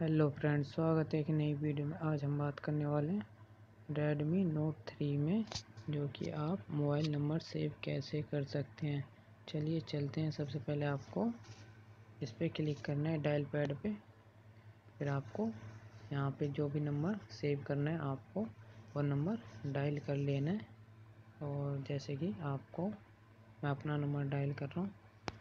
Hello friends, स्वागत है एक नई वीडियो में। आज हम बात करने वाले हैं Redmi Note 3 में, जो कि आप मोबाइल नंबर सेव कैसे कर सकते हैं। चलिए चलते हैं। सबसे पहले आपको इस पर क्लिक करना है डायल पैड पे। फिर आपको यहाँ पे जो भी नंबर सेव करना है आपको वो नंबर डायल कर लेना है। और जैसे कि आपको मैं अपना नंबर डायल कर रहा हूँ।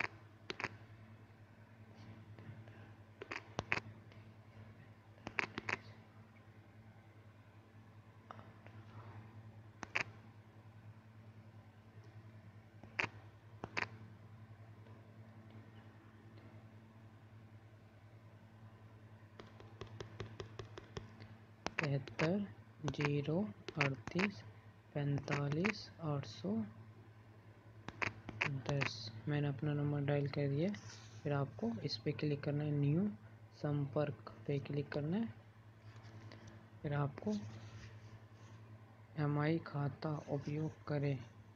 तिहत्तर 03845 मैंने अपना नंबर डायल कर दिया। फिर आपको इस पे क्लिक करना है, न्यू संपर्क पे क्लिक करना है। फिर आपको MI खाता उपयोग करें,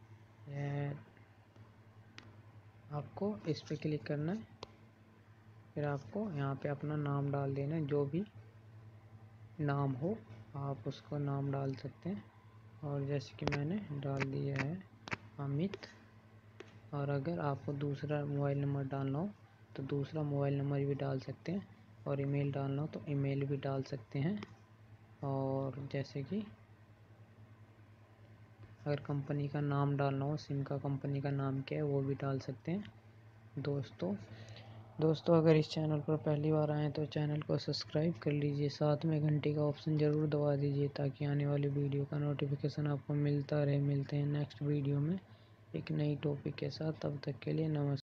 आपको इस पे क्लिक करना है। फिर आपको यहाँ पे अपना नाम डाल देना है, जो भी नाम हो आप उसको नाम डाल सकते हैं। और जैसे कि मैंने डाल दिया है अमित। और अगर आपको दूसरा मोबाइल नंबर डालना हो तो दूसरा मोबाइल नंबर भी डाल सकते हैं, और ईमेल डालना हो तो ईमेल भी डाल सकते हैं। और जैसे कि अगर कंपनी का नाम डालना हो, सिम का कंपनी का नाम क्या है वो भी डाल सकते हैं। दोस्तों अगर इस चैनल पर पहली बार आएँ तो चैनल को सब्सक्राइब कर लीजिए, साथ में घंटी का ऑप्शन ज़रूर दबा दीजिए ताकि आने वाली वीडियो का नोटिफिकेशन आपको मिलता रहे। मिलते हैं नेक्स्ट वीडियो में एक नई टॉपिक के साथ। तब तक के लिए नमस्कार।